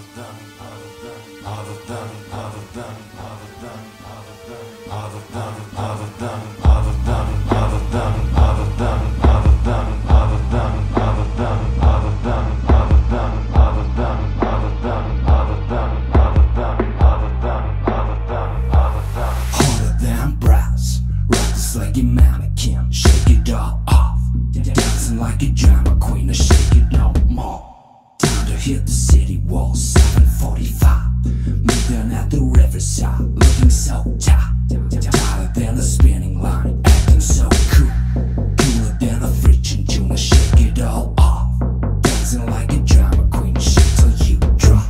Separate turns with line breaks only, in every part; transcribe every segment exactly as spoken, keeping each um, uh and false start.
Like a mannequin, shake it all off. Dancing like a drama queen, I shake it no more. Time to hit the city walls, seven forty-five. Moving at the riverside, looking so tight. Tighter than a spinning line, acting so cool. Cooler than a friction tune, I shake it all off. Dancing like a drama queen, shake till you drop.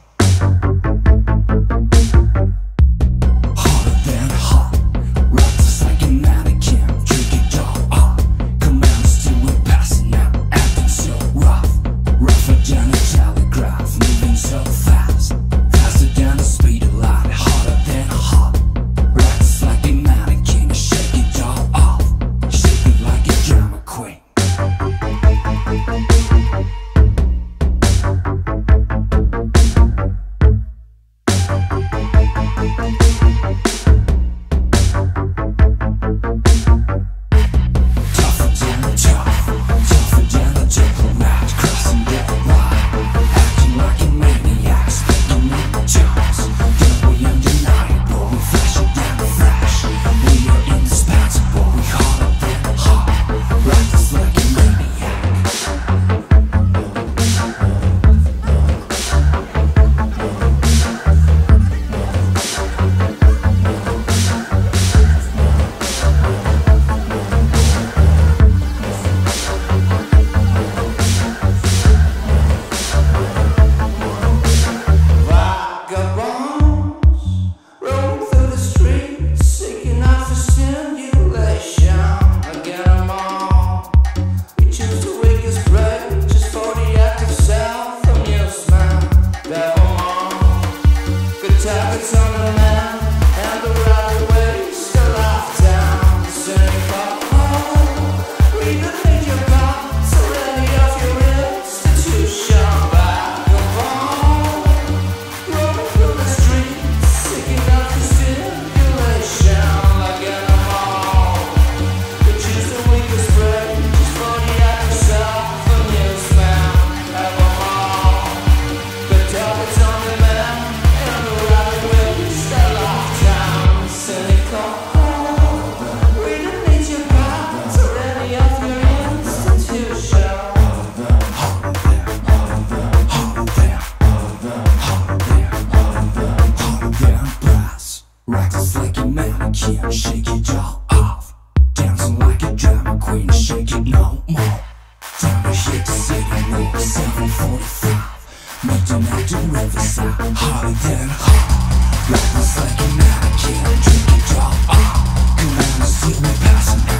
Harder than hot, rock just like a mannequin, drink it all up. Commands to it, passing out, acting so rough. Rougher than a telegraph, moving so fast. Faster than the speed of light, harder than hot. Rock just like a mannequin, shake it all off. Shake it like a drama queen. Shake it all off. Dancing like a drama queen, shake it no more. Time to hit the city walk, seven forty-five. Moving at the riverside, harder than hot. Rock just like a mannequin, drink it all off. Come on, let's see me passing out.